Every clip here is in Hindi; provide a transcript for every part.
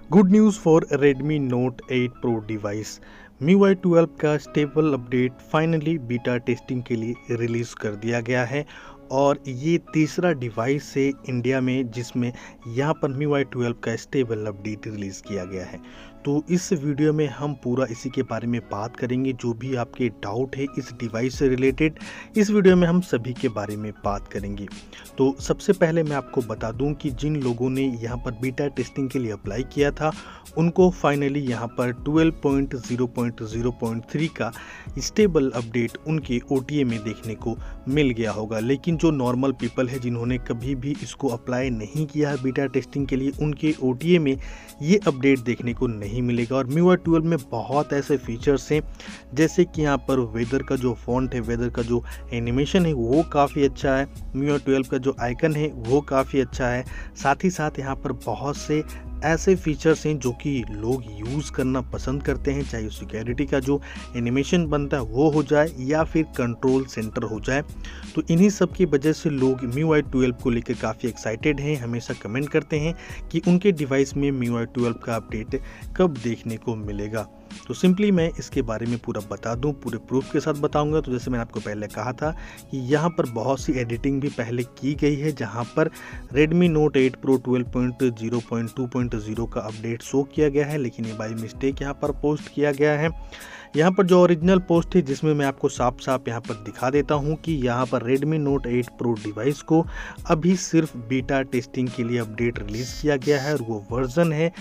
Good news for Redmi Note 8 Pro device. MIUI 12 का stable update finally beta testing के लिए रिलीज़ कर दिया गया है और ये तीसरा डिवाइस है इंडिया में जिसमें यहाँ पर MIUI 12 का स्टेबल अपडेट रिलीज़ किया गया है। तो इस वीडियो में हम पूरा इसी के बारे में बात करेंगे। जो भी आपके डाउट है इस डिवाइस से रिलेटेड, इस वीडियो में हम सभी के बारे में बात करेंगे। तो सबसे पहले मैं आपको बता दूं कि जिन लोगों ने यहाँ पर बीटा टेस्टिंग के लिए अप्लाई किया था उनको फाइनली यहाँ पर 12.0.0.3 का स्टेबल अपडेट उनके OTA में देखने को मिल गया होगा। लेकिन जो नॉर्मल पीपल है जिन्होंने कभी भी इसको अप्लाई नहीं किया है बीटा टेस्टिंग के लिए, उनके OTA में ये अपडेट देखने को नहीं मिलेगा। और MIUI 12 में बहुत ऐसे फीचर्स हैं जैसे कि यहाँ पर वेदर का जो फॉन्ट है, वेदर का जो एनिमेशन है वो काफ़ी अच्छा है। MIUI 12 का जो आइकन है वो काफ़ी अच्छा है। साथ ही साथ यहाँ पर बहुत से ऐसे फीचर्स हैं जो कि लोग यूज़ करना पसंद करते हैं, चाहे सिक्योरिटी का जो एनिमेशन बनता है वो हो जाए या फिर कंट्रोल सेंटर हो जाए। तो इन्हीं सब की वजह से लोग MIUI 12 को लेकर काफ़ी एक्साइटेड हैं, हमेशा कमेंट करते हैं कि उनके डिवाइस में MIUI 12 का अपडेट कब देखने को मिलेगा। तो सिंपली मैं इसके बारे में पूरा बता दूं, पूरे प्रूफ के साथ बताऊंगा। तो जैसे मैंने आपको पहले कहा था कि यहाँ पर बहुत सी एडिटिंग भी पहले की गई है जहाँ पर Redmi Note 8 Pro 12.0.2.0 का अपडेट शो किया गया है, लेकिन ये बाई मिस्टेक यहाँ पर पोस्ट किया गया है। यहाँ पर जो ओरिजिनल पोस्ट है जिसमें मैं आपको साफ साफ यहाँ पर दिखा देता हूँ कि यहाँ पर Redmi Note 8 Pro डिवाइस को अभी सिर्फ बीटा टेस्टिंग के लिए अपडेट रिलीज़ किया गया है और वो वर्जन है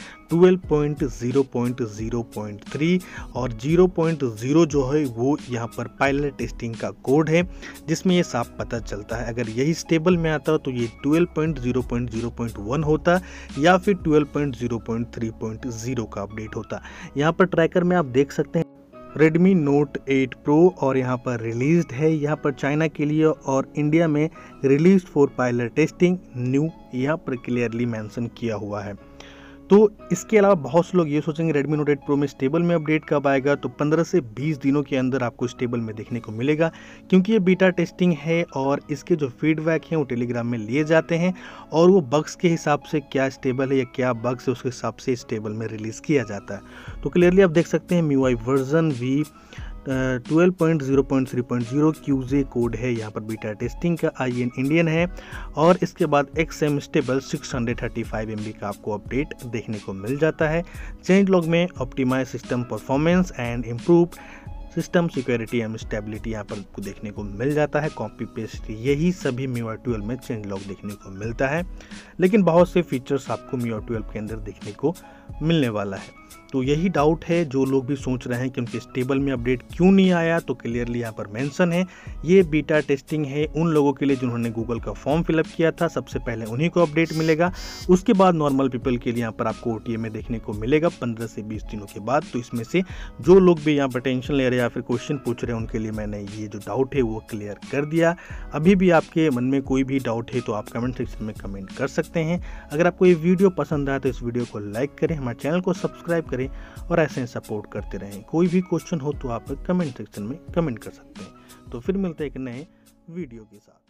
12.0.0.3 और 0.0 जो है वो यहाँ पर पायलट टेस्टिंग का कोड है, जिसमें ये साफ पता चलता है। अगर यही स्टेबल में आता तो ये 12.0.0.1 होता या फिर 12.0.3.0 का अपडेट होता। यहाँ पर ट्रैकर में आप देख सकते हैं Redmi Note 8 Pro और यहाँ पर रिलीज्ड है, यहाँ पर चाइना के लिए और इंडिया में release for pilot testing new यहाँ पर क्लियरली मेंशन किया हुआ है। तो इसके अलावा बहुत से लोग ये सोचेंगे Redmi Note 8 Pro में स्टेबल में अपडेट कब आएगा, तो 15 से 20 दिनों के अंदर आपको स्टेबल में देखने को मिलेगा, क्योंकि ये बीटा टेस्टिंग है और इसके जो फीडबैक हैं वो टेलीग्राम में लिए जाते हैं और वो बग्स के हिसाब से क्या स्टेबल है या क्या बग्स है उसके हिसाब से स्टेबल में रिलीज़ किया जाता है। तो क्लियरली आप देख सकते हैं MIUI version V 12.0.3.0 QJ code है यहाँ पर बीटा टेस्टिंग का, IN इंडियन है और इसके बाद XM स्टेबल 635 MB का आपको अपडेट देखने को मिल जाता है। चेंज लॉग में optimise system performance and improve system security and stability यहाँ पर आपको देखने को मिल जाता है। कॉपी पेस्ट यही सभी MIUI 12 में चेंज लॉग देखने को मिलता है, लेकिन बहुत से फीचर्स आपको MIUI 12 के अंदर देखने को मिलने वाला है। तो यही डाउट है जो लोग भी सोच रहे हैं कि उनके स्टेबल में अपडेट क्यों नहीं आया, तो क्लियरली यहाँ पर मेंशन है ये बीटा टेस्टिंग है उन लोगों के लिए जिन्होंने गूगल का फॉर्म फिलअप किया था, सबसे पहले उन्हीं को अपडेट मिलेगा। उसके बाद नॉर्मल पीपल के लिए यहाँ पर आपको OTA में देखने को मिलेगा 15 से 20 दिनों के बाद। तो इसमें से जो लोग भी यहाँ पर टेंशन ले रहे हैं या फिर क्वेश्चन पूछ रहे हैं उनके लिए मैंने ये जो डाउट है वो क्लियर कर दिया। अभी भी आपके मन में कोई भी डाउट है तो आप कमेंट सेक्शन में कमेंट कर सकते हैं। अगर आपको ये वीडियो पसंद आया तो इस वीडियो को लाइक करें, हमारे चैनल को सब्सक्राइब करें और ऐसे सपोर्ट करते रहें। कोई भी क्वेश्चन हो तो आप कमेंट सेक्शन में कमेंट कर सकते हैं। तो फिर मिलते हैं एक नए वीडियो के साथ।